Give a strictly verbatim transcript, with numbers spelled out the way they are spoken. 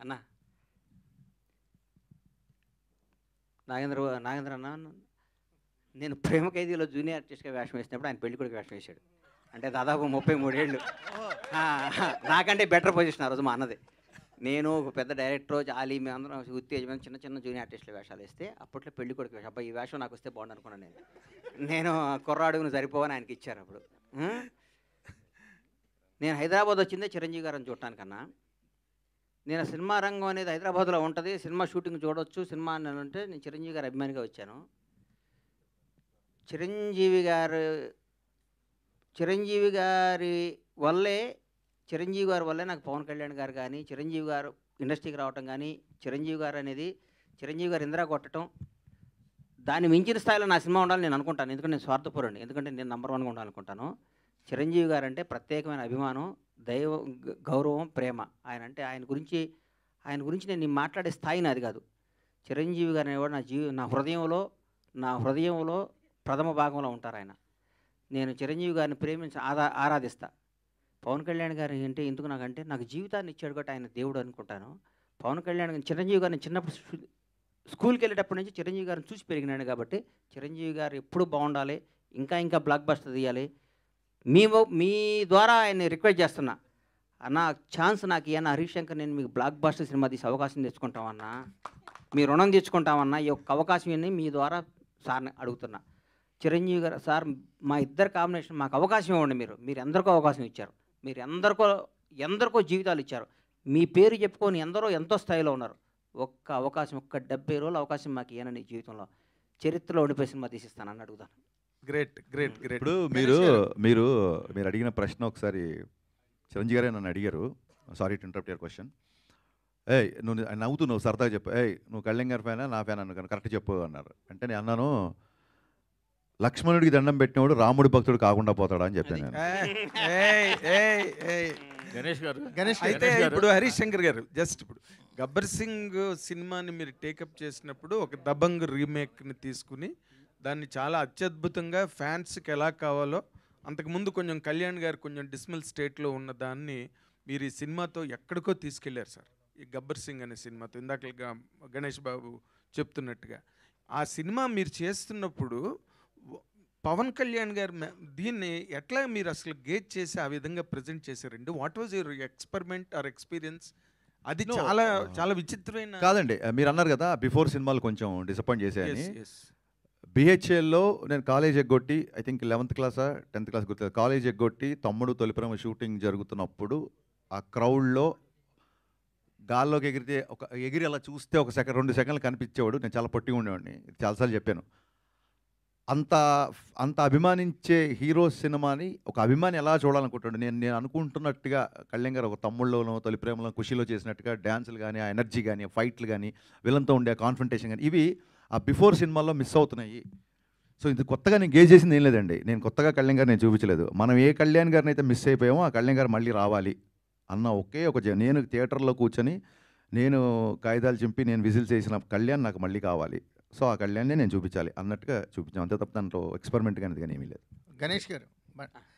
అన్న నాగేంద్ర నాగేంద్ర అన్న, నేను ప్రేమ ఖైదీలో జూనియర్ ఆర్టిస్ట్గా వేషం వేసినప్పుడు ఆయన పెళ్లి కొడుకు వేషం వేశాడు. అంటే దాదాపు ముప్పై మూడేళ్ళు నాకంటే బెటర్ పొజిషన్ ఆ రోజు మా అన్నది. నేను ఒక పెద్ద డైరెక్టర్ జాలి మేమందరం ఉత్తేజమైన చిన్న చిన్న జూనియర్ ఆర్టిస్టులు వేషాలు వేస్తే అప్పట్లో పెళ్లి కొడుకు వేషం. అబ్బాయి ఈ వేషం నాకు వస్తే బాగుండు అనుకున్నాను నేను. నేను కుర్రాడుగును సరిపోవని ఆయనకి ఇచ్చారు అప్పుడు. నేను హైదరాబాద్ వచ్చిందే చిరంజీవి గారిని చూడటానికన్నా. నేను సినిమా రంగం అనేది హైదరాబాద్లో ఉంటుంది, సినిమా షూటింగ్ చూడవచ్చు, సినిమా అని అంటే నేను చిరంజీవి గారి అభిమానిగా వచ్చాను. చిరంజీవి గారు చిరంజీవి గారి వల్లే చిరంజీవి గారి వల్లే నాకు పవన్ కళ్యాణ్ గారు కానీ, చిరంజీవి గారు ఇండస్ట్రీకి రావటం కానీ, చిరంజీవి గారు అనేది చిరంజీవి గారు ఇందిరా కొట్టడం, దాన్ని మించిన స్థాయిలో నా సినిమా ఉండాలని నేను అనుకుంటాను. ఎందుకంటే నేను స్వార్థపరుడిని, ఎందుకంటే నేను నెంబర్ వన్గా ఉండాలనుకుంటాను. చిరంజీవి గారు అంటే ప్రత్యేకమైన అభిమానం, దైవ గౌరవం, ప్రేమ. ఆయన అంటే ఆయన గురించి ఆయన గురించి నేను మాట్లాడే స్థాయి నాది కాదు. చిరంజీవి గారు అనేవాడు నా జీవి నా హృదయంలో నా హృదయంలో ప్రథమ భాగంలో ఉంటారు ఆయన. నేను చిరంజీవి గారిని ప్రేమించి ఆరా ఆరాధిస్తా. పవన్ కళ్యాణ్ గారు అంటే ఎందుకు నాకంటే నాకు జీవితాన్ని ఇచ్చాడు కాబట్టి ఆయన దేవుడు అనుకుంటాను. పవన్ కళ్యాణ్ చిరంజీవి గారిని చిన్నప్పుడు స్కూల్కి వెళ్ళేటప్పటి నుంచి చిరంజీవి గారిని చూసి పెరిగినాడు కాబట్టి చిరంజీవి గారు ఎప్పుడు బాగుండాలి, ఇంకా ఇంకా బ్లాక్ బస్టర్ తీయాలి. మీ మీ ద్వారా ఆయన్ని రిక్వెస్ట్ చేస్తున్నా, అన్న ఛాన్స్ నాకు ఇవ్వన్న హరీష్ శంకర్, నేను మీకు బ్లాక్ బస్టర్ సినిమా తీసి అవకాశం తెచ్చుకుంటామన్నా, మీ రుణం తెచ్చుకుంటామన్నా, ఈ యొక్క అవకాశం ఇవ్వండి మీ ద్వారా సార్ని అడుగుతున్నా. చిరంజీవి గారు సార్ మా ఇద్దరు కాంబినేషన్ మాకు అవకాశం ఇవ్వండి. మీరు మీరు ఎందరికో అవకాశం ఇచ్చారు, మీరు ఎందరికో ఎందరికో జీవితాలు ఇచ్చారు, మీ పేరు చెప్పుకొని ఎందరో ఎంతో స్థాయిలో ఉన్నారు. ఒక్క అవకాశం, ఒక్క డెబ్బై రోజులు అవకాశం మాకు ఇవ్వనండి జీవితంలో, చరిత్రలో ఉండిపోయి సినిమా తీసిస్తానని అడుగుతాను. Great great great. ఇప్పుడు మీరు మీరు మీరు అడిగిన ప్రశ్న ఒకసారి చిరంజీవి గారే నన్ను అడిగారు. Sorry to interrupt your question. ఏయ్ నువ్వు నవ్వుతూ నువ్వు సరదాగా చెప్పు, ఏయ్ నువ్వు కళ్యాణ్ గారి ఫ్యానా నా ఫ్యాన్ అన్న కరెక్ట్ చెప్పు అన్నారు. అంటే నేను అన్నాను, లక్ష్మణుడికి దండం పెట్టినవాడు రాముడి భక్తుడు కాకుండా పోతాడా అని చెప్పాను నేను. గణేష్ గారు గణేష్ అయితే ఇప్పుడు హరీష్ శంకర్ గారు జస్ట్ ఇప్పుడు గబ్బర్ సింగ్ సినిమాని మీరు టేకప్ చేసినప్పుడు ఒక దబంగ్ రీమేక్ని తీసుకుని దాన్ని చాలా అత్యద్భుతంగా ఫ్యాన్స్కి ఎలా కావాలో, అంతకుముందు కొంచెం కళ్యాణ్ గారు కొంచెం డిస్మల్ స్టేట్లో ఉన్న దాన్ని మీరు ఈ సినిమాతో ఎక్కడికో తీసుకెళ్లారు సార్. ఈ గబ్బర్ సింగ్ అనే సినిమాతో ఇందాక గణేష్ బాబు చెప్తున్నట్టుగా ఆ సినిమా మీరు చేస్తున్నప్పుడు పవన్ కళ్యాణ్ గారు దీన్ని ఎట్లా మీరు అసలు గేజ్ చేసి ఆ విధంగా ప్రజెంట్ చేశారండి? What was your experiment or experience? అది చాలా చాలా విచిత్రమైన. కాదండి, మీరు అన్నారు కదా బిఫోర్ సినిమాలు కొంచెం డిసప్పాయింట్ చేశాయని. బిహెచ్ఎల్లో నేను కాలేజ్ ఎగ్గొట్టి ఐ థింక్ లెవెన్త్ క్లాసా టెన్త్ క్లాస్ గుర్తు, కాలేజ్ ఎగ్గొట్టి తమ్ముడు తొలిప్రేమ షూటింగ్ జరుగుతున్నప్పుడు ఆ క్రౌడ్లో గాల్లోకి ఎగిరితే ఒక ఎగిరి అలా చూస్తే ఒక సెకండ్ రెండు సెకండ్లు కనిపించేవాడు. నేను చాలా పొట్టిగా ఉండేవాడిని, చాలాసార్లు చెప్పాను. అంత అంత అభిమానించే హీరో సినిమాని ఒక అభిమాని ఎలా చూడాలనుకుంటాడు? నేను నేను అనుకుంటున్నట్టుగా కళ్యాణ్ గారు ఒక తమ్ముళ్ళలోనో తొలి ప్రేమలో ఖుషీలో చేసినట్టుగా డ్యాన్సులు కానీ, ఆ ఎనర్జీ కానీ, ఫైట్లు కానీ, విలన్తో ఉండే కాన్ఫ్రంటేషన్ కానీ, ఇవి ఆ బిఫోర్ సినిమాల్లో మిస్ అవుతున్నాయి. సో ఇది కొత్తగా నేను గేజ్ చేసింది ఏం లేదండి. నేను కొత్తగా కళ్యాణ్ గారు నేను చూపించలేదు. మనం ఏ కళ్యాణ్ గారిని అయితే మిస్ అయిపోయామో ఆ కళ్యాణ్ గారు మళ్ళీ రావాలి అన్న ఒకే ఒక నేను థియేటర్లో కూర్చొని నేను కాగితాలు చింపి నేను విజిల్స్ చేసిన కళ్యాణ్ నాకు మళ్ళీ కావాలి. సో ఆ కళ్యాణ్నే నేను చూపించాలి అన్నట్టుగా చూపించాం. అంతే తప్ప దాంట్లో ఎక్స్పెరిమెంట్ కానీ కానీ ఏమీ లేదు. గణేష్ గారు